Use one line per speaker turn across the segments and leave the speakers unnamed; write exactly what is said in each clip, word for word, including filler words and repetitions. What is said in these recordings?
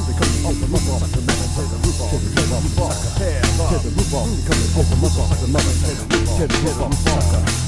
we coming off the roof off the mother, tear the roof off, tear the roof off, tear the roof off, we coming off the roof off the mother, tear the roof off, tear the roof off, sucker.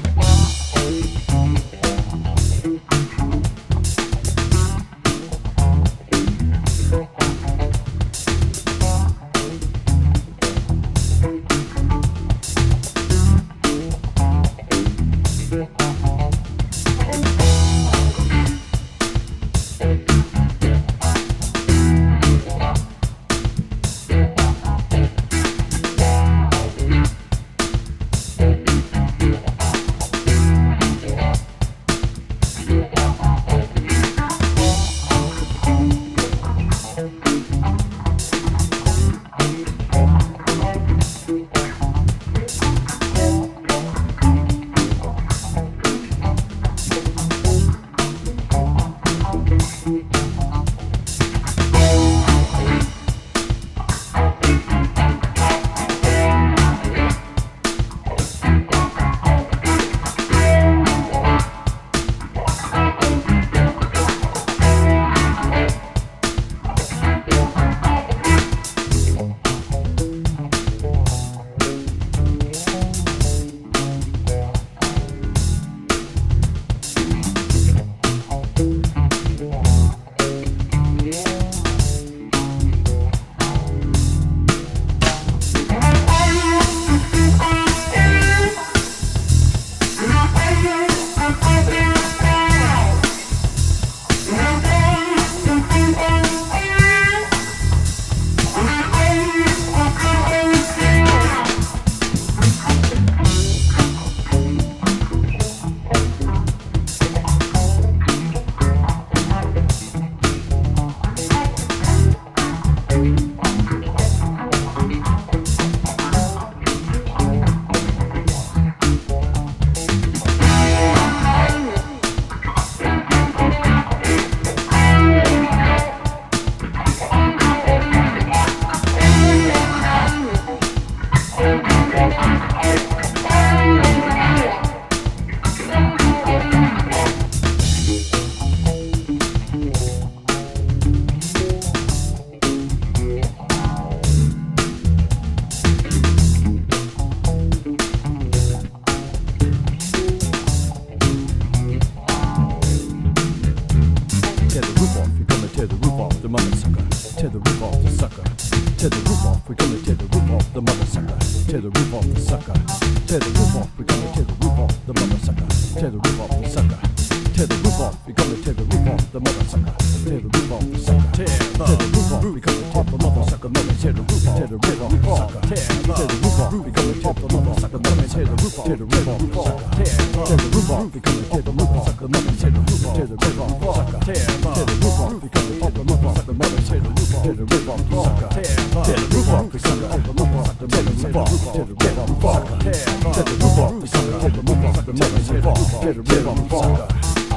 Tear the roof off the sucker. Tear the roof off, we're gonna tear the roof off the mother sucker. Tear the roof off the sucker. Tear the roof off, we're gonna tear the roof off the mother sucker. Tear the roof off the sucker. Tear the roof off, we're gonna tear the roof off the mother sucker. Tear the roof off the sucker. Tear the roof off, we're gonna tear the mother sucker. Mother, tear the roof off. Tear the roof off the sucker. Tear the roof off, we're gonna tear the mother sucker. Mother, tear the roof off. Tear the roof off the sucker. Tear the roof off, we're gonna tear the mother sucker. Mother, tear the roof off. Tear the roof off the sucker. Tear the roof off, we're gonna tear the mother sucker. Mother, tear the roof off. Tear the roof off the sucker. Tear the roof off the sucker. Tear the roof off. Tear the roof off. Tear the roof off the sucker. Tear the roof off the sucker. Tear the roof off the mother. Tear the roof off. Tear the roof off the sucker.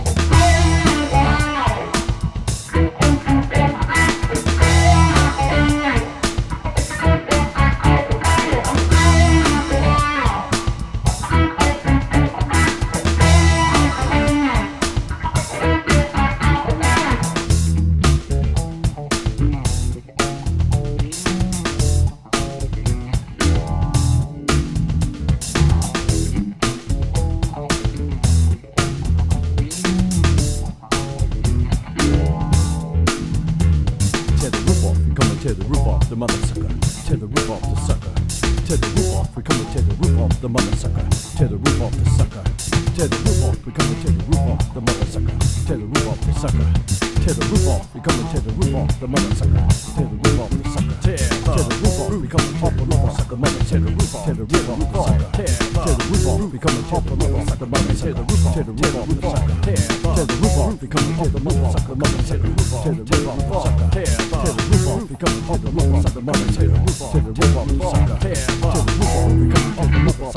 Tear the roof off the mother sucker. Tear the roof off the sucker. Tear the roof off. We come to tear the roof off the mother sucker. Tear the roof off the sucker. Tear the roof off. We come to tear the roof off the mother sucker. Tear the roof off the sucker. Tear the roof off. We come to tear the roof off the mother sucker. Tear the roof off the sucker. Tear the roof off. We come to top the mother sucker. Mother, tear the roof off. Tear the roof off the sucker. Tear the roof off. We come to top the mother sucker. Mother, tear the roof off. Tear the roof off the sucker. Tear the roof off. We come to tear the mother sucker. Mother, tear the roof off. Tear the roof off the sucker. Tear the roof off. We come to top the mother sucker. Mother, tear the roof off. Tear the roof off the sucker. Tear the roof off. We come to top the mother